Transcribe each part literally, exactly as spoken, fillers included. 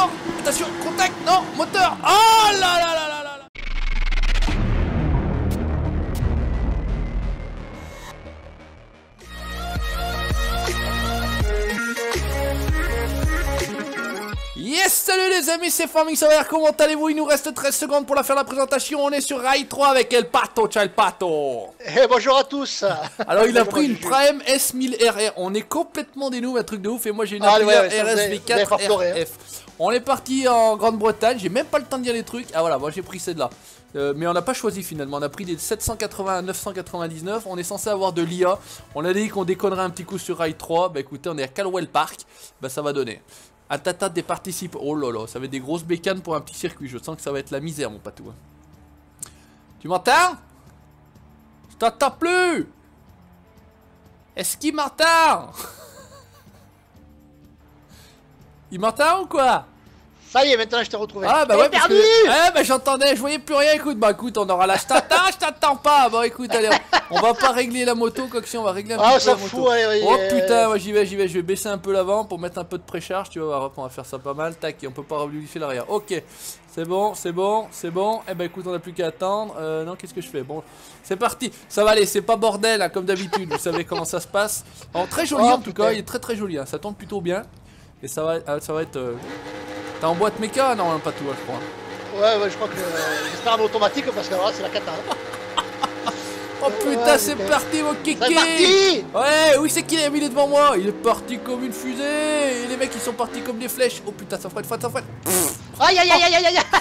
mort. Attention, contact, non, moteur. Oh là là là là là. Yes, salut les amis, c'est Farming Sauveur, comment allez-vous? Il nous reste treize secondes pour la faire la présentation. On est sur Raid trois avec El Pato, ciao El Pato. Eh, bonjour à tous. Alors il a pris une Prime S mille R R, on est complètement des noobs, un truc de ouf. Et moi j'ai une ah, ouais, ouais, R S V quatre R F. On est parti en Grande-Bretagne, j'ai même pas le temps de dire les trucs. Ah voilà, moi j'ai pris celle-là. Euh, mais on n'a pas choisi finalement, on a pris des sept cent quatre-vingts à neuf cent quatre-vingt-dix-neuf. On est censé avoir de l'I A. On a dit qu'on déconnerait un petit coup sur Raid trois. Bah écoutez, on est à Calwell Park, bah ça va donner. Atata des participants. Oh là là, ça va être des grosses bécanes pour un petit circuit. Je sens que ça va être la misère, mon patou. Tu m'entends? Je t'entends plus. Est-ce qu'il m'entend? Il m'entend ou quoi? Ça y est, maintenant je t'ai retrouvé. Ah bah ouais, perdu. Que... Ah bah j'entendais, je voyais plus rien. Écoute, bah écoute, on aura la. Je t'attends, je t'attends pas. Bon écoute, allez, on, on va pas régler la moto, quoi que si on va régler un ah, petit peu la fout, moto. Ouais, ouais, oh ouais, putain, ouais, j'y vais, j'y vais. Je vais baisser un peu l'avant pour mettre un peu de précharge. Tu vas voir, on va faire ça pas mal. Tac, et on peut pas modifier l'arrière. Ok, c'est bon, c'est bon, c'est bon. Eh bah écoute, on a plus qu'à attendre. Euh, non, qu'est-ce que je fais? Bon, c'est parti. Ça va aller, c'est pas bordel hein, comme d'habitude. Vous savez comment ça se passe. Alors très joli oh, en tout putain. cas, il est très très joli. Hein. Ça tourne plutôt bien. Et ça va, ça va être. Euh... T'as en boîte méca? Non, pas tout, hein, je crois. Ouais, ouais, je crois que euh, j'espère en automatique parce que là, c'est la cata. Oh putain, ouais, c'est parti, mon kéké! C'est parti! Ouais, oui, c'est qu'il est, il est devant moi. Il est parti comme une fusée. Et les mecs, ils sont partis comme des flèches. Oh putain, ça freine, ça freine. Aïe, aïe, aïe, aïe, aïe, aïe!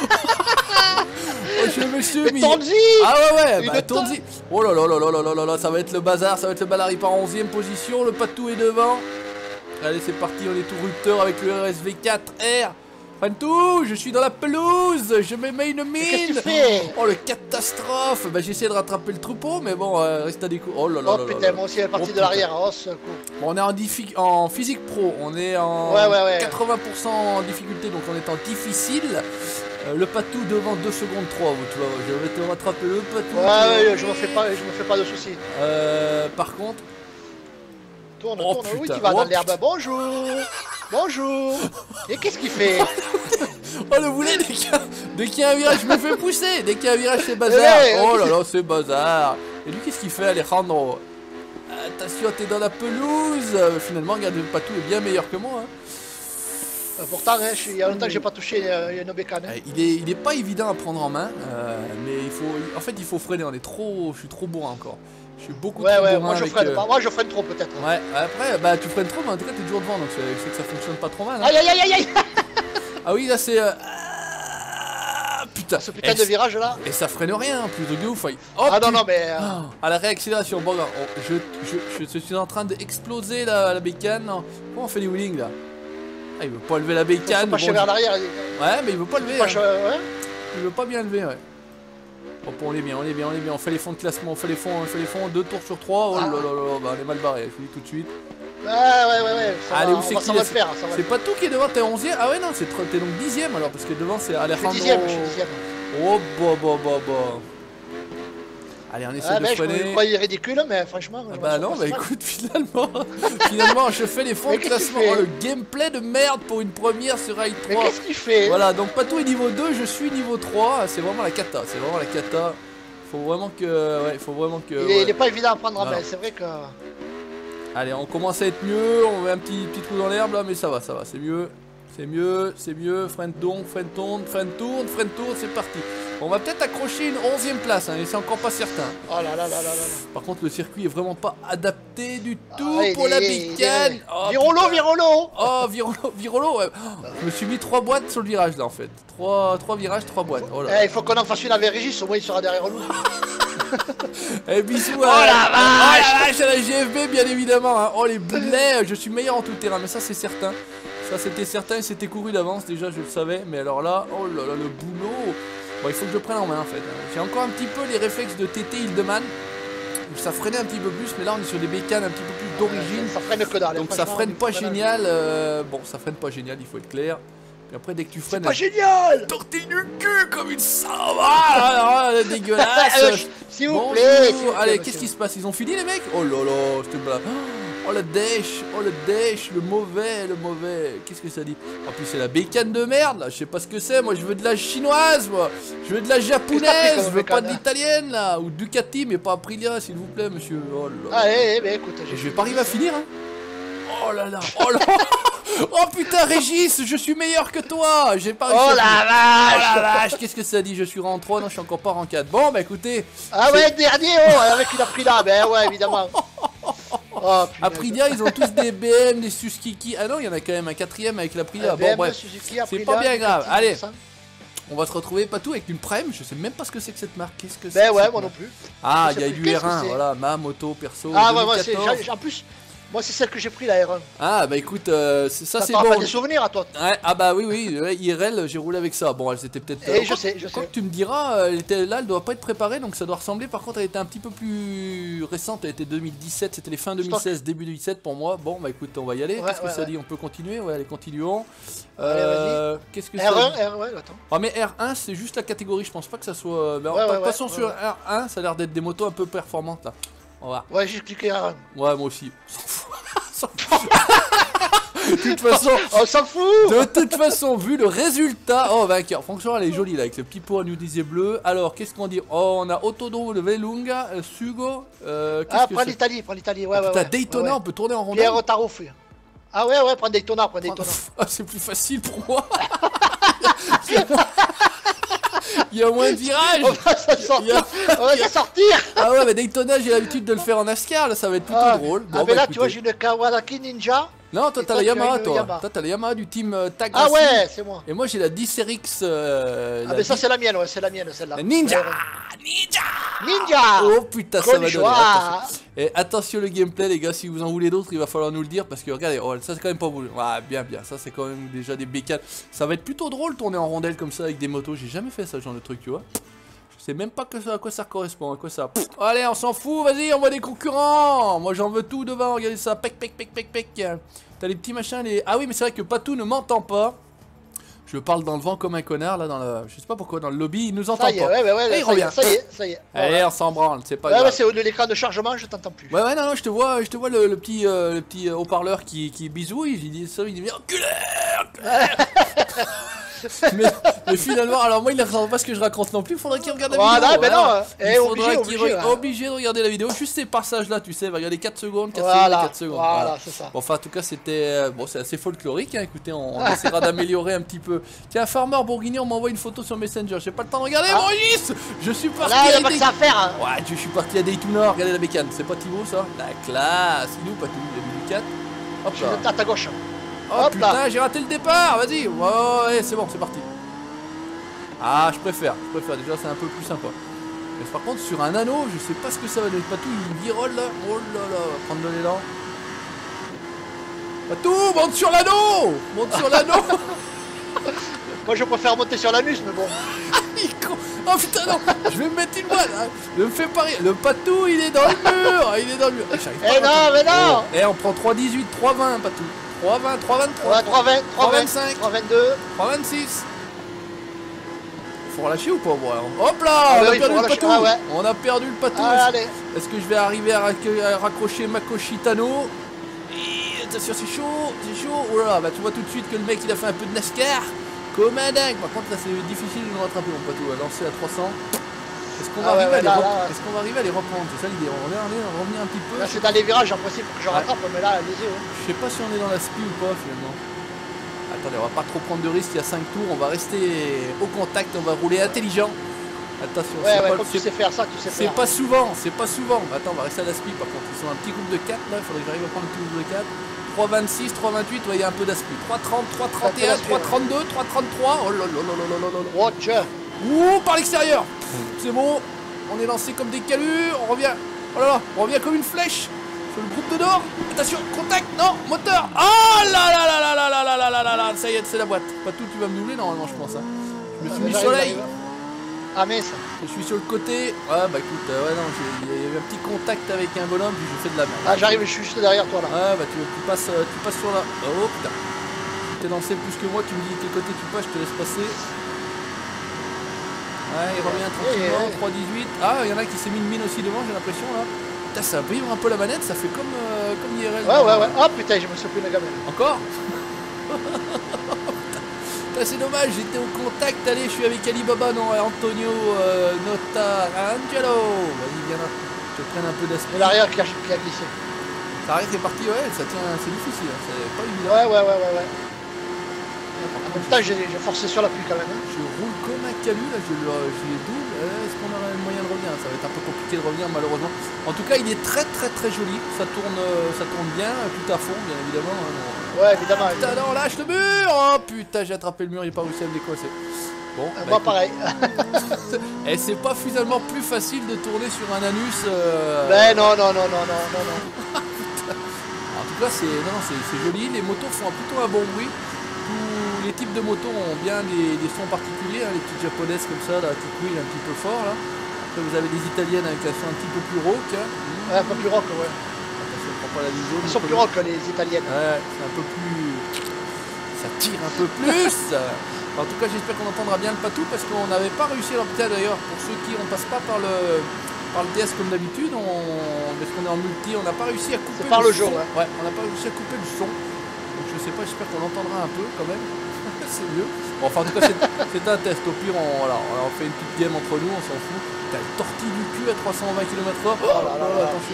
Oh, je me suis mis. Tonzi! Ah ouais, ouais, bah Tonzi. Oh là là là là là là là, ça va être le bazar, ça va être le balari par onzième position. Le patou est devant. Allez, c'est parti, on est tout rupteur avec le R S V quatre R. Fantou, je suis dans la pelouse, je me mets une mine. Que fais oh le catastrophe. Bah j'essaie de rattraper le troupeau, mais bon, euh, reste à des coups. Oh là là oh, là putain, là. moi aussi elle est partie oh, de l'arrière. Oh, ce coup. Bon, on est en, en physique pro, on est en ouais, ouais, ouais. quatre-vingts pour cent en difficulté, donc on est en difficile. Euh, le patou devant deux secondes trois, tu vois, je vais te rattraper le patou. Ouais, ouais, je me fais pas, je me fais pas de soucis. Euh, par contre. Tourne, oh, tourne, putain. oui, tu vas oh, dans l'herbe. Bonjour. Bonjour. Et qu'est-ce qu'il fait? Oh le boulet, dès qu'il y a un virage, je me fais pousser. Dès qu'il y a un virage, c'est bazar. Hey, oh là là, c'est bazar. Et lui, qu'est-ce qu'il fait, Alejandro? Attention, t'es dans la pelouse. Finalement, regarde, le patou est bien meilleur que moi. Hein. Pourtant, hein, il y a longtemps que j'ai pas touché euh, une bécane. Hein. Il est, il est pas évident à prendre en main, euh, mais il faut, en fait, il faut freiner. On est trop, je suis trop bourrin encore. Je suis beaucoup ouais, trop ouais, bourrin. Moi je, avec, freine, euh... moi je freine trop peut-être. Ouais, après, bah tu freines trop, mais en tout cas t'es toujours devant, donc c'est que ça fonctionne pas trop mal. Hein. Aïe aïe aïe aïe. Ah oui, là c'est. Euh... Ah, putain. Ce putain et de virage là. Et ça freine rien, plus de ouf. Oh, ah non, non, mais. Euh... Oh, à la réaccélération, bon, oh, je, je, je, je suis en train d'exploser la, la bécane. Comment on fait des wheelings là? Ah, il veut pas lever la bécane. Il veut pas vers l'arrière. Ouais, mais il veut pas lever. Pas hein. ouais. Il veut pas bien lever, ouais. Oh, on est bien, on est bien, on est bien. On fait les fonds de classement, on fait les fonds, on fait les fonds. Deux tours sur trois. Oh là là là, bah on est mal barré, je vous dis tout de suite. Ouais, ouais, ouais, ouais. Ça allez, va, où c'est ça va le faire. C'est pas tout qui est devant, t'es onzième. Ah ouais, non, t'es donc dixième alors, parce que devant c'est Alejandro. Je suis dixième, je suis dixième. Oh, bah, bah, bah, bah. Allez, on essaie ah, de ben, freiner. Je me croyais ridicule, mais franchement. Ah bah non, bah écoute, finalement, finalement, je fais les fonds de classement. Oh, le gameplay de merde pour une première sur Raid trois. Mais qu'est-ce qu'il fait? Voilà, donc Patou est niveau deux, je suis niveau trois. C'est vraiment la cata, c'est vraiment la cata. Faut vraiment que. Ouais, faut vraiment que. Il est, ouais. il est pas évident à prendre en main, c'est vrai que. Allez, on commence à être mieux. On met un petit, petit trou dans l'herbe là, mais ça va, ça va, c'est mieux. C'est mieux, c'est mieux. Freine donc, freine tourne, freine tourne, freine tourne, c'est parti. On va peut-être accrocher une onzième place, hein, et c'est encore pas certain. Oh là là là là là. Par contre, le circuit est vraiment pas adapté du tout ah, est, pour la bécane. Oh, virolo, virolo. Oh, virolo, virolo, ouais. Oh, je me suis mis trois boîtes sur le virage là en fait. Trois, trois virages, trois boîtes. Oh là. Eh, il faut qu'on en fasse une avec Régis, au moins il sera derrière nous. Eh bisous oh à, la vache oh la vache à la G F B bien évidemment hein. Oh les boulets, je suis meilleur en tout terrain, mais ça c'est certain. Ça c'était certain et c'était couru d'avance déjà, je le savais. Mais alors là, oh là là, le boulot. Bon, il faut que je prenne en main en fait. J'ai encore un petit peu les réflexes de T T Hildeman. Ça freinait un petit peu plus, mais là on est sur des bécanes un petit peu plus d'origine. Ça freine que dalle. Donc ça freine pas génial. Euh, bon, ça freine pas génial, il faut être clair. Et après, dès que tu freines. C'est pas génial! Tortille du cul comme une savane! Dégueulasse! S'il vous bon, plaît! Allez, qu'est-ce qui se passe? Ils ont fini les mecs? Oh là là, c'était bla. Oh le dèche, oh le dèche, le mauvais, le mauvais. Qu'est-ce que ça dit? En plus c'est la bécane de merde là, je sais pas ce que c'est, moi je veux de la chinoise moi. Je veux de la japonaise, je veux pas de l'italienne là. Ou Ducati mais pas Aprilia s'il vous plaît monsieur. Oh là. Ah eh, eh, bah, écoute, je vais pas arriver à finir hein. Oh là là, oh là. Oh putain Régis, je suis meilleur que toi. J'ai pas réussi. Oh la vache. Oh la vache, qu'est-ce que ça dit? Je suis rang trois, non je suis encore pas rang quatre. Bon bah écoutez. Ah ouais, dernier oh, avec une Aprilia, ben ouais évidemment. Oh, Aprilia, ils ont tous des B M, des Suzuki. Ah non, il y en a quand même un quatrième avec l'Aprilia. Bon, bref, c'est pas bien grave. Allez, on va se retrouver Patou avec une Prime. Je sais même pas ce que c'est que cette marque. Qu'est-ce que c'est? Ben ouais, moi non plus. Ah, il y a du R un, voilà, ma moto perso. Ah ouais, moi c'est. En plus. Moi c'est celle que j'ai pris la R un. Ah bah écoute, euh, ça c'est bon. T'as pas des souvenirs à toi? Ouais, ah bah oui oui, ouais, I R L j'ai roulé avec ça. Bon elle c'était peut-être... Et euh, je sais, je sais. Quand tu me diras, elle était là, elle doit pas être préparée donc ça doit ressembler. Par contre elle était un petit peu plus récente, elle était deux mille dix-sept, c'était les fins deux mille seize, début deux mille dix-sept pour moi. Bon bah écoute on va y aller, ouais, qu'est-ce ouais, que ça ouais. dit? On peut continuer? Ouais allez continuons. Euh, qu'est-ce que R un, R un, ouais attends. Ah mais R un c'est juste la catégorie, je pense pas que ça soit... Bah, ouais, de toute ouais, façon ouais, sur ouais. R un ça a l'air d'être des motos un peu performantes là. On va. Ouais j'ai cliqué R un. Ouais moi aussi. De toute façon, on s'en fout. De toute façon, vu le résultat, oh vainqueur. Franchement, elle est jolie là avec ce petit pot à nudiser bleu. Alors, qu'est-ce qu'on dit? Oh, on a Autodromo de Velunga, euh, Sugo. Euh, ah, prends l'Italie, prends l'Italie. Ouais, ah, ouais, putain, ouais. Daytona, ouais, ouais. on peut tourner en rondelle. Pierre Taroffe. Ah ouais, ouais, prends Daytona, prends Daytona. Ah, c'est plus facile pour moi. Il y a moins de virages. On va s'en sortir. A... On va s'en sortir. Ah ouais, mais Daytona, j'ai l'habitude de le faire en NASCAR, là, ça va être plutôt ah. drôle. Bon, ah, mais bah, là, écoutez. Tu vois, j'ai une Kawasaki Ninja. Non, toi t'as la Yamaha, toi. Toi t'as la Yamaha du team euh, Tag. Ah ouais, c'est moi. Et moi j'ai la dix R X. Euh, ah, mais ça, c'est la mienne, ouais, c'est la mienne, celle-là. Ninja Ninja Ninja. Oh putain, ça va donner. Attention. Et attention le gameplay, les gars, si vous en voulez d'autres, il va falloir nous le dire. Parce que regardez, oh, ça c'est quand même pas voulu. Ah, bien, bien, ça c'est quand même déjà des bécanes. Ça va être plutôt drôle tourner en rondelle comme ça avec des motos. J'ai jamais fait ça, ce genre de truc, tu vois. Je sais même pas que ça, à quoi ça correspond, à quoi ça. Pff, allez, on s'en fout, vas-y, on voit des concurrents. Moi j'en veux tout devant, regardez ça, pec, pec, pec, pec, pec. T'as les petits machins, les... Ah oui, mais c'est vrai que Patou ne m'entend pas. Je parle dans le vent comme un connard, là, dans le... Je sais pas pourquoi, dans le lobby, il nous entend ça y est, pas. Ouais, ouais, ouais, et il revient. Ça y est, ça y est. Allez, voilà. On s'en branle, c'est pas ouais, grave. Ouais, c'est au de l'écran de chargement, je t'entends plus. Ouais, ouais, non, non, je te vois, je te vois le, le petit, euh, le petit haut-parleur qui, qui bisouille, il dit ça, il dit, mais enculé, enculé. mais, mais finalement, alors moi il ne ressent pas ce que je raconte non plus, il faudrait qu'il regarde la voilà, vidéo. Mais voilà. non, il faudrait qu'il re... ouais. obligé de regarder la vidéo, juste ces passages là, tu sais, va regarder quatre secondes, quatre voilà, secondes, quatre secondes. Voilà, voilà. c'est ça. Bon, enfin, en tout cas, c'était bon, c'est assez folklorique, hein. Écoutez, on, on essaiera d'améliorer un petit peu. Tiens, Farmer Bourguignon m'envoie une photo sur Messenger, j'ai pas le temps de regarder, ah. Maurice. Je suis parti. Là, il y a pas que ça à faire. Hein. Ouais, je suis parti à Daytona, regardez la bécane, c'est pas Thibaut ça? La classe, il nous pas tout, il a mis du quatre. Hop là. À ta gauche. Oh Hop putain, j'ai raté le départ, vas-y. Ouais, ouais, c'est bon, c'est parti. Ah, je préfère, je préfère, déjà c'est un peu plus sympa. Mais par contre, sur un anneau, je sais pas ce que ça va donner. Patou, il virole là. Oh là là, on va prendre de l'élan. Patou, monte sur l'anneau. Monte sur l'anneau. Moi, je préfère monter sur l'anus, mais bon. Oh putain, non, je vais me mettre une balle. Hein. Ne me fais pas rire. Le Patou, il est dans le mur. Il est dans le mur. Eh non, mais non. Eh, on prend trois dix-huit, trois vingt, Patou. trois vingt, trois vingt-trois. Ouais, trois vingt, trois vingt-cinq, trois vingt-deux, trois vingt-six. Faut relâcher ou pas, moi? Hop là, ah, on, oui, a perdu le patou. Ah, ouais. On a perdu le patou. Ah, est-ce que je vais arriver à, rac à raccrocher Makoshitano? Attention, c'est chaud, c'est chaud. Oh là là, bah tu vois tout de suite que le mec il a fait un peu de NASCAR comme un dingue. Par contre là c'est difficile de nous rattraper mon patou. À lancer à trois cents. Est-ce qu'on va, ah, ouais, ouais, est qu'on va arriver à les reprendre? C'est ça l'idée. On va revenir un petit peu. Là c'est dans les virages en principe pour que je rattrape, ouais. Mais là les yeux. Je sais pas si on est dans la spi ou pas finalement. Attendez, on va pas trop prendre de risques, il y a cinq tours, on va rester au contact, on va rouler intelligent. Attention, ouais, ouais, pas, comme tu sais faire ça, tu sais faire. C'est pas souvent, c'est pas souvent. Attends, on va rester à la spi par contre, ils sont un petit groupe de quatre là, il faudrait que j'arrive à prendre un petit groupe de quatre. trois vingt-six, trois vingt-huit, ouais, il y a un peu d'aspi. trois trente, trois trente et un, trois trente-deux, trois trente-trois. Oh là là là là là là là. Watch. Ouh, par l'extérieur. C'est bon, on est lancé comme des calus, on revient. Oh là là, on revient comme une flèche. Sur le groupe de nord, attention, contact, non, moteur. Oh là là là là là là là là là là là, ça y est, c'est la boîte. Patou, tu vas me doubler normalement, je pense. Hein. Je me suis mis soleil. Ah mais ça. Je suis sur le côté. Ouais, bah écoute, euh, ouais non, il y avait un petit contact avec un bonhomme, puis j'ai fait de la merde. Ah j'arrive, je suis juste derrière toi là. Ouais, bah tu, tu passes, euh, tu passes sur la. Oh putain. T'es lancé plus que moi, tu me dis quel côté tu passes, je te laisse passer. Ouais, il revient tranquillement, trois dix-huit. Ah, il y en a qui s'est mis une mine aussi devant, j'ai l'impression là. Putain, ça vibre un peu la manette, ça fait comme, euh, comme I R L. Ouais, ouais, ouais. Oh putain, je me suis pris la gamelle. Encore. C'est dommage, j'étais au contact. Allez, je suis avec Alibaba, non, Antonio, euh, Nota, Angelo. Vas-y, viens là. Je te prenne un peu d'esprit. L'arrière qui a, qui a glissé. L'arrière est parti, ouais, ça tient, c'est difficile, hein, c'est pas évident. Ouais, ouais, ouais, ouais. ouais. En même temps, j'ai forcé sur l'appui quand même. Hein. Je roule comme un calu, là, je, je les double. Euh, Est-ce qu'on aura le moyen de revenir? Ça va être un peu compliqué de revenir, malheureusement. En tout cas, il est très, très, très joli. Ça tourne, ça tourne bien, tout à fond, bien évidemment. Hein. Ouais, évidemment. Putain, non, lâche le mur. Oh putain, j'ai attrapé le mur, il est pas réussi à me décoincer. Bon, euh, bah, moi, pareil. Et c'est pas finalement plus facile de tourner sur un anus. Euh... Ben non, non, non, non, non, non, non. En tout cas, c'est non, non, c'est joli. Les motos font plutôt un bon bruit. Tous les types de motos ont bien des, des sons particuliers, hein, les petites japonaises comme ça, là, qui couillent un petit peu fort là. Après vous avez des italiennes avec un son un petit peu plus rock. Hein. Ouais, un peu plus rock, ouais. Attention, on prend pas la vision. Ils sont plus rock les italiennes. Ouais, c'est un peu plus. Ça tire un peu plus. En tout cas, j'espère qu'on entendra bien le patou parce qu'on n'avait pas réussi à l'obtenir d'ailleurs. Pour ceux qui on passe pas par le par le D S comme d'habitude, on... parce qu'on est en multi, on n'a pas réussi à couper par le, le jeu, son. Ouais. ouais, on n'a pas réussi à couper le son. Je sais pas, j'espère qu'on l'entendra un peu quand même. C'est mieux. Bon, enfin, en tout cas, c'est un test. Au pire, on, voilà, on fait une petite game entre nous, on s'en fout. T'as le tortille du cul à trois cent vingt kilomètres heure. Oh, oh là là, là, attention.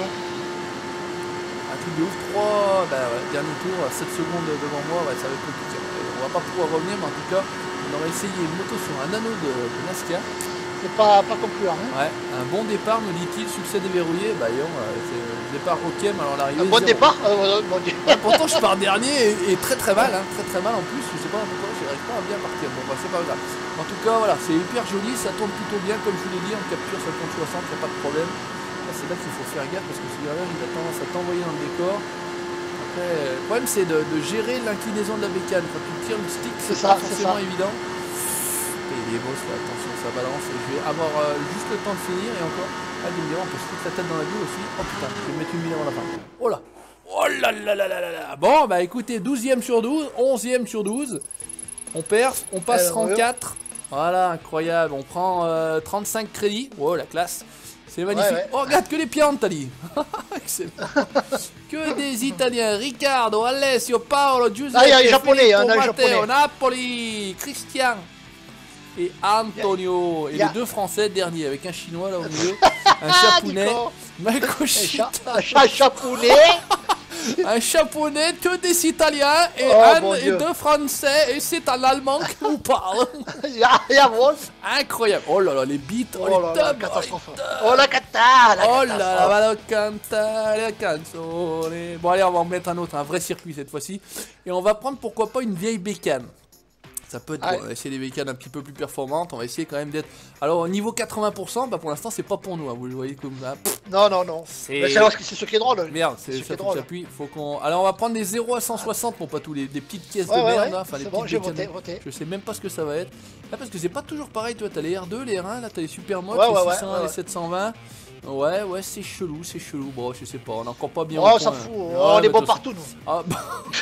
Un truc de ouf. trois. Bah ouais, dernier tour, sept secondes devant moi. Ouais, ça va être compliqué. On va pas pouvoir revenir, mais en tout cas, on aurait essayé une moto sur un anneau de, de NASCAR. C'est pas, pas concluant. Hein. Ouais, un bon départ, me dit-il, succès déverrouillé. Bah, yon, c'est le départ ok, mais alors l'arrivée. Un bon zéro. Départ euh, bon ouais, pourtant, je pars dernier et, et très très mal, hein, très très mal en plus. Je sais pas pourquoi, je n'arrive pas à bien partir. Bon, bah, c'est pas grave. En tout cas, voilà, c'est hyper joli, ça tourne plutôt bien, comme je vous l'ai dit, en capture, ça tourne soixante, il n'y a pas de problème. C'est là qu'il faut faire gaffe parce que ce gars-là, il a tendance à t'envoyer dans le décor. Après, le problème, c'est de, de gérer l'inclinaison de la bécane. Quand tu tires le stick, c'est pas forcément évident. Et il est beau, attention, ça balance. Je vais avoir euh, juste le temps de finir et encore. Ah, il me dira, on peut se foutre la tête dans la boue aussi. Oh putain, je vais mettre une mine avant la fin. Oh là. Oh là là là là là là. Bon, bah écoutez, douzième sur douze, onzième sur douze. On perce, on passe rang quatre. Voilà, incroyable. On prend euh, trente-cinq crédits. Oh, la classe. C'est magnifique. Ouais, ouais. Oh, regarde que les Piantali. Excellent. Que des Italiens. Riccardo, Alessio, Paolo, Giuseppe. Ah, il y a un japonais, un japonais. Napoli, Christian. Et Antonio. Et yeah. les deux Français derniers avec un chinois là au milieu. Un japonais. Makoshita. Un japonais. Un japonais, que des Italiens et, oh, un, et deux Français. Et c'est un Allemand qui nous parle. Incroyable. Oh là là, les beats. Oh, oh les là, tubs. la oh, oh la cata. La oh là là, la canta, la canzone. Bon allez, on va en mettre un autre, un vrai circuit cette fois-ci. Et on va prendre pourquoi pas une vieille bécane. Ça peut être ah bon, ouais. On va essayer des bécanes un petit peu plus performantes, on va essayer quand même d'être... Alors au niveau quatre-vingts pour cent, bah pour l'instant c'est pas pour nous, hein. Vous le voyez comme ça. Non, non, non. C'est ce qui est drôle. Merde, c'est ça qui s'appuie, faut qu'on... Alors on va prendre des zéro à cent soixante, mon patou, les, des petites caisses ouais, de ouais, merde, ouais. Enfin les bon, petites voté, voté. Je sais même pas ce que ça va être. Là parce que c'est pas toujours pareil, toi t'as les R deux, les R un, là t'as les super modes, ouais, les ouais, six cents, ouais, les sept cent vingt. Ouais, ouais, c'est chelou, c'est chelou. Bon, je sais pas, on est encore pas bien. Oh, on s'en fout, on est bon partout, nous. Ah, bah...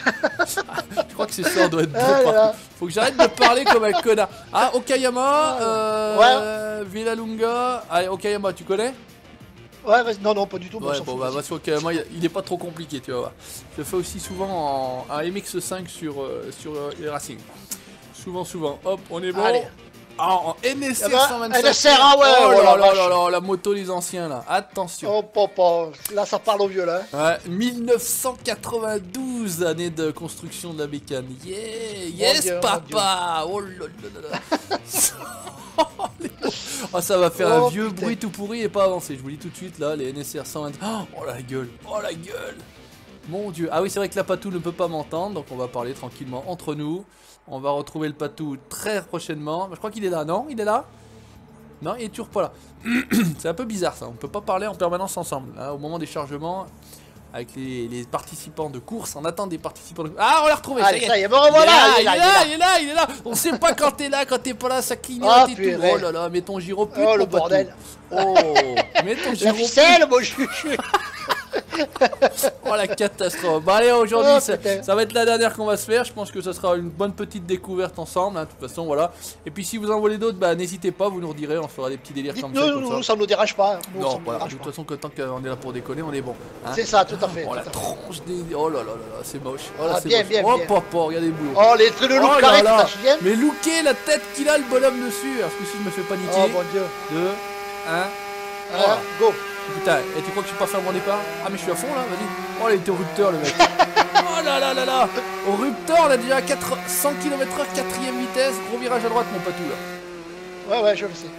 je crois que c'est ça, on doit être bon ah, partout. Faut que j'arrête de parler comme un connard. Ah, Okayama, euh, ouais. Villalunga. Allez, Okayama, tu connais? Ouais, non, non, pas du tout. Ouais, bon, bah, va sur Okayama, il est pas trop compliqué, tu vas voir. Je le fais aussi souvent en, en M X cinq sur, euh, sur euh, les Racing. Souvent, souvent. Hop, on est bon. Allez. Ah, en N S R cent vingt-cinq. N S R, ah ouais, oh là là là là, la moto des anciens là, attention. Oh papa, là ça parle au vieux là. Ouais, mille neuf cent quatre-vingt-douze, année de construction de la bécane. Yeah, yes Dieu, papa. Oh là là là. Oh, ça va faire oh, un vieux putain. bruit tout pourri et pas avancer. Je vous dis tout de suite là, les N S R cent vingt. Oh la gueule, oh la gueule. Mon Dieu. Ah oui, c'est vrai que la Patou ne peut pas m'entendre, donc on va parler tranquillement entre nous. On va retrouver le Patou très prochainement. Je crois qu'il est là, non? Il est là? Non, il est toujours pas là. C'est un peu bizarre ça, on peut pas parler en permanence ensemble. Hein, au moment des chargements, avec les, les participants de course, on attend des participants de course. Ah, on l'a retrouvé, Allez, ça y est, bon, voilà, il est là, il est là, il est là, il est là. On sait pas quand t'es là, quand t'es pas là, ça clignote oh, et tout. Oh là là, mets ton gyro pute. Oh le bordel. Oh, mets ton gyro pute. La ficelle, moi je suis... Oh la catastrophe. Bah allez, aujourd'hui oh, ça, ça va être la dernière qu'on va se faire. Je pense que ça sera une bonne petite découverte ensemble, hein, de toute façon voilà. Et puis si vous en voulez d'autres, bah n'hésitez pas, vous nous redirez, on fera des petits délires comme ça. Nous, nous, ça ne nous dérange pas. Nous, non, voilà, de toute façon que tant qu'on est là pour déconner, on est bon. Hein. C'est ça, tout à fait. Oh la tronche des... Oh là là là là, c'est moche. Oh là, ah, c'est bien, moche. bien, oh bien. papa, regardez le boulot. Oh les trucs de look oh carré, tu t'en souviens? Mais looker la tête qu'il a le bonhomme dessus. Alors que si je me fais paniquer. Oh mon dieu. deux, un, un, go. Putain, et tu crois que je suis pas fait à mon départ? Ah mais je suis à fond là, vas-y. Oh il était au rupteur le mec. Oh là là là là. Au rupteur on a déjà cent kilomètres heure, quatrième vitesse. Gros virage à droite mon patou là. Ouais ouais je le sais.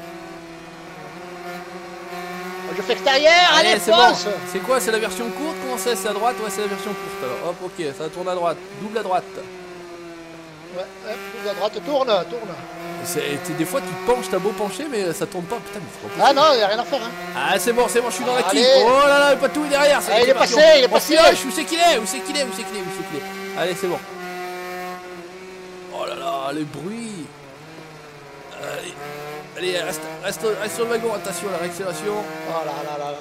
Je fais extérieur, allez, allez c'est bon. C'est quoi? C'est la version courte? Comment c'est? C'est à droite? Ouais c'est la version courte alors. Hop ok, ça tourne à droite. Double à droite. Ouais, hop, double à droite, tourne, tourne. Des fois tu te penches, t'as beau pencher mais ça tourne pas, putain mais c'est pas ah non, y'a rien à faire hein. Ah c'est bon, c'est bon, je suis dans la clip. Oh là là, le patou est derrière. Ah, il est passé, il est passé. Où c'est qu'il est? Où c'est qu'il est? Où c'est qu'il est? Où c'est qu'il est? Allez c'est bon. Oh là là, le bruit. Allez, allez reste, reste, reste sur le wagon, attention à la réaccélération. Oh là là là là.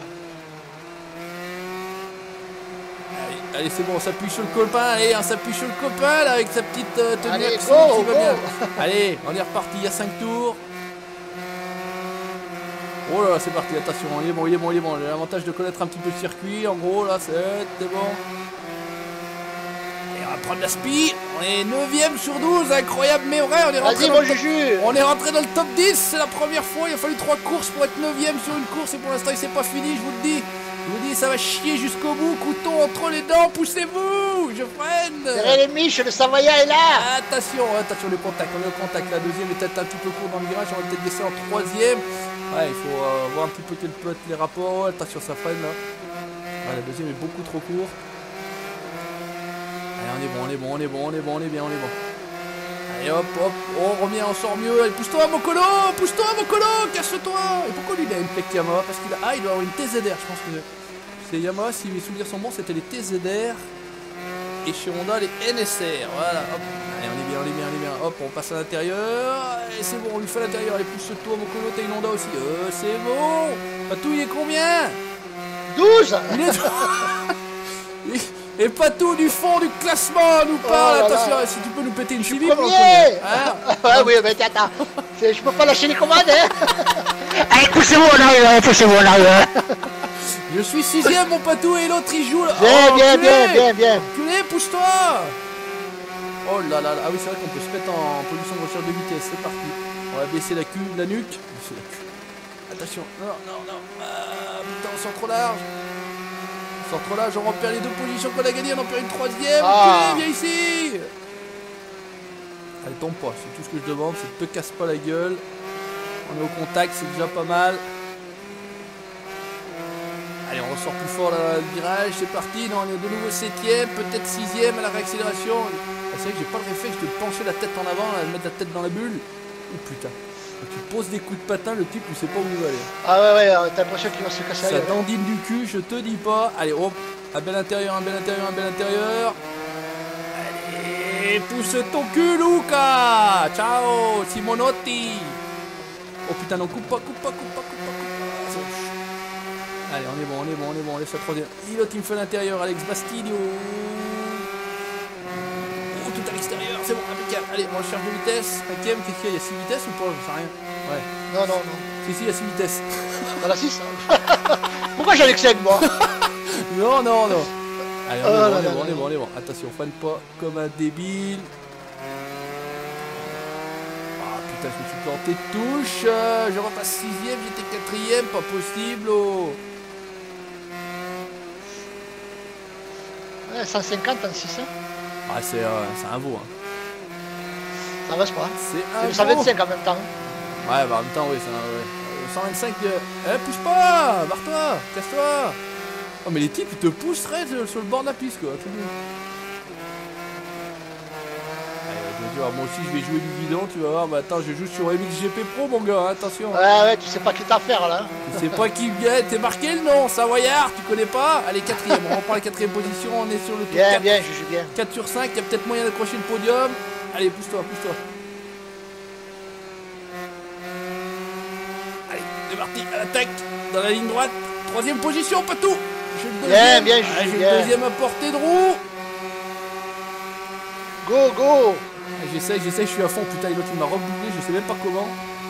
Allez, allez c'est bon, on s'appuie sur le copain, allez, on s'appuie sur le copain là avec sa petite euh, tenue allez, accent go, qui va go. bien. Allez, on est reparti, il y a cinq tours. Oh là là, c'est parti, attention, il est bon, il est bon, il est bon. J'ai l'avantage de connaître un petit peu le circuit, en gros, là, c'est bon. Et on va prendre la spi. On est neuvième sur douze, incroyable, mais vrai, on est rentré dans, le on est rentré dans le top dix, c'est la première fois, il a fallu trois courses pour être neuvième sur une course, et pour l'instant, il s'est pas fini, je vous le dis. Je vous dis, ça va chier jusqu'au bout, couteau entre les dents, poussez-vous, je freine. Serrez les miches, le Savoyard est là. Attention, attention, le contact, on est au contact, la deuxième est peut-être un petit peu court dans le virage, on va peut-être laisser en troisième. Ouais, il faut euh, voir un petit peu quel peut être les rapports, attention, ça freine là. Ouais, la deuxième est beaucoup trop court. Allez, on est bon, on est bon, on est bon, on est bon, on est bien, on est bon. Allez hop, hop, on revient, on sort mieux. Allez, pousse-toi Mokolo, pousse-toi Mokolo, casse-toi. Et pourquoi lui il a une plaque Yamaha? Parce qu'il a... Ah, il doit avoir une T Z R, je pense que c'est Yamaha, si mes souvenirs sont bons, c'était les T Z R. Et chez Honda, les N S R, voilà, hop. Allez, on est bien, on est bien, on est bien. Hop, on passe à l'intérieur. Et c'est bon, on lui fait l'intérieur. Allez, pousse-toi Mokolo, t'as une Honda aussi. Euh, c'est bon. Patou, il est combien? douze. Il est... Et Patou du fond du classement nous parle. Oh, attention, si tu peux nous péter une chimie pour le premier. Hein. Ouais, oui, mais attends, je peux pas lâcher les commandes, hein. Allez, poussez-vous en arrière, poussez-vous en arrière. Je suis sixième, mon Patou, et l'autre il joue là. Bien, oh, bien, bien, bien, bien. Culé, pousse-toi. Oh là là là, ah oui, c'est vrai qu'on peut se mettre en position de recherche de vitesse, c'est parti. On va baisser la, cu la nuque. Baisser la cuve. Attention, non, non, non. Ah, putain, on sort trop large. On sort trop large, on repère les deux positions qu'on a gagnées, on en perd une troisième. Ah. Culé, viens ici. Allez, tombe pas, c'est tout ce que je demande, c'est ne te casse pas la gueule. On est au contact, c'est déjà pas mal. Allez, on ressort plus fort là, le virage, c'est parti. Non, on est de nouveau septième, peut-être sixième à la réaccélération. Ah, c'est vrai que j'ai pas le réflexe de pencher la tête en avant, là, de mettre la tête dans la bulle. Oh putain. Quand tu poses des coups de patin, le type, il sait pas où il va aller. Ah ouais, ouais, t'as l'impression qu'il va se casser la gueule. Ça dandine du cul, je te dis pas. Allez, hop, un bel intérieur, un bel intérieur, un bel intérieur. Allez, pousse ton cul, Luca. Ciao, Simonotti. Oh putain, non, coupe pas, coupe pas, coupe pas, coupe pas, coupe pas. Allez, on est bon, on est bon, on est bon, on laisse la troisième. L'autre, il me fait l'intérieur, Alex Bastiglio. Oh, tout à l'extérieur, c'est bon, impeccable. Allez, on recherche de vitesse. Cinquième, qu'est-ce qu'il y a? Il y a six vitesses ou pas? Je sais rien. Ouais. Non, non, non. Si, si, il y a six vitesses. Dans la six Pourquoi j'en excède, moi? Non, non, non. Allez, on, oh, est, bon, là, on, là, est, bon, on est bon, on est bon. Attention, freine pas comme un débile. Je me suis planté de touche, euh, je repasse sixième, j'étais quatrième, pas possible. Oh. Ouais, cent cinquante en six. Hein. Ah, c'est euh, un veau. Hein. Ça va, je crois. C'est un cent vingt-cinq en même temps. Ouais, bah en même temps, oui, c'est un. Ouais. cent vingt-cinq. Euh... Eh, pousse pas, barre-toi, casse-toi. Oh, mais les types, ils te pousseraient sur le bord de la piste, quoi. Alors, moi aussi je vais jouer du guidon, tu vas voir, mais attends, je joue sur M X G P Pro mon gars, hein, attention. Ouais ouais, tu sais pas qui t'as faire là. Tu sais pas qui vient, t'es marqué le nom, Savoyard, tu connais pas? Allez, quatrième, on reprend la quatrième position, on est sur le tour bien, quatre. Bien, je joue bien. quatre sur cinq, il y a peut-être moyen d'accrocher le podium. Allez, pousse-toi, pousse-toi. Allez, c'est parti, à l'attaque, dans la ligne droite, troisième position, Patou. J'ai le deuxième. Bien, bien, ah, J'ai le deuxième à portée de roue. Go, go. J'essaye, j'essaye, je suis à fond. Putain, l'autre il m'a rebouclé, je sais même pas comment.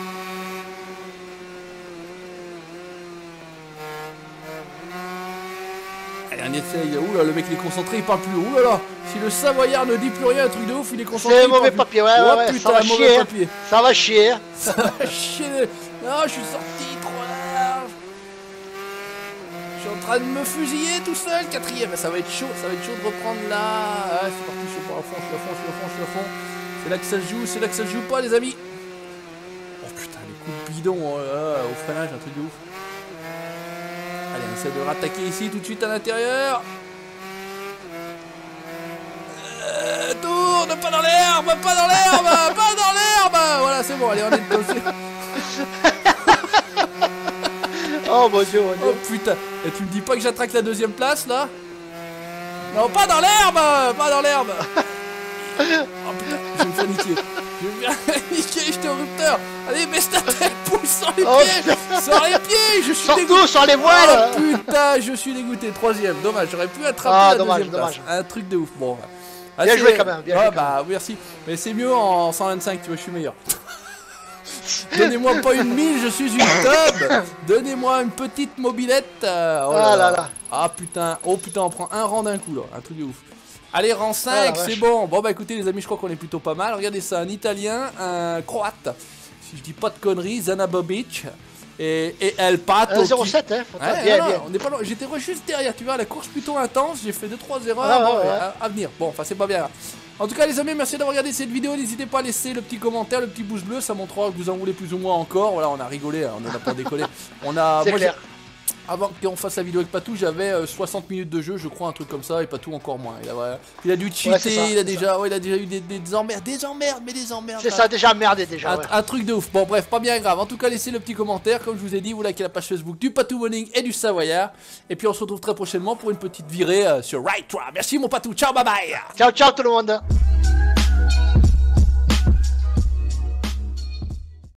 Allez, on essaye. Ouh là, le mec il est concentré, il parle plus. Ouh là là. Si le Savoyard ne dit plus rien, un truc de ouf, il est concentré. C'est mauvais papier, ouais, oh, ouais, putain, ça va mauvais chier. Papier. Ça va chier. Ça va chier. Non, je suis sorti trop large. Je suis en train de me fusiller tout seul. Quatrième, ça va être chaud, ça va être chaud de reprendre là. Ah, c'est parti, je suis pas à fond, je suis à fond, je suis à fond, je suis à fond. C'est là que ça se joue, c'est là que ça se joue pas, les amis. Oh putain, les coups de bidon euh, au freinage, un truc de ouf. Allez, on essaie de rattaquer ici tout de suite à l'intérieur. Euh, tourne, pas dans l'herbe, pas dans l'herbe, pas dans l'herbe. Voilà, c'est bon, allez, on est dedans. Oh mon dieu, mon dieu. Oh putain, et tu me dis pas que j'attraque la deuxième place là? Non, pas dans l'herbe, pas dans l'herbe. Oh putain, je vais me faire niquer. Je vais me faire niquer, j'étais au rupteur. Allez, baisse ta tête, pousse sans les oh, pieds. Sans les pieds, je suis dégoûté. Surtout sans les voiles. Oh putain, je suis dégoûté. Troisième, dommage, j'aurais pu attraper ah, la dommage, deuxième dommage. place. Un truc de ouf, bon. Ah, bien joué quand même, bien ah, joué bah quand même. merci, mais c'est mieux en cent vingt-cinq, tu vois, je suis meilleur. Donnez-moi pas une mille, je suis une tub. Donnez-moi une petite mobilette. Euh, oh là ah là. là là. Ah putain, oh putain, on prend un rang d'un coup là, un truc de ouf. Allez, rang cinq, ah, c'est bon. Bon bah écoutez les amis, je crois qu'on est plutôt pas mal. Regardez ça, un italien, un croate, si je dis pas de conneries, Zana Bobic et, et El Pato. zéro sept, hein, faut ouais, bien, non, bien. On est pas loin. J'étais juste derrière, tu vois, la course plutôt intense, j'ai fait deux trois erreurs ah, bon, ouais, ouais. À, à venir. Bon, enfin c'est pas bien. En tout cas les amis, merci d'avoir regardé cette vidéo. N'hésitez pas à laisser le petit commentaire, le petit pouce bleu, ça montrera que vous en voulez plus ou moins encore. Voilà, on a rigolé, on n'a pas décollé. On a. C'est clair. Avant qu'on fasse la vidéo avec Patou, j'avais euh, soixante minutes de jeu, je crois, un truc comme ça, et Patou encore moins. Il a, ouais, il a dû cheater, ouais, ça, il, a déjà, ouais, il a déjà eu des, des emmerdes, des emmerdes, mais des emmerdes. C'est ça, déjà merdé déjà. Un, ouais. un truc de ouf. Bon, bref, pas bien grave. En tout cas, laissez le petit commentaire, comme je vous ai dit, vous likez la page Facebook du Patou Morning et du Savoyard. Et puis on se retrouve très prochainement pour une petite virée euh, sur Right Track. Merci mon Patou, ciao, bye bye. Ciao, ciao tout le monde.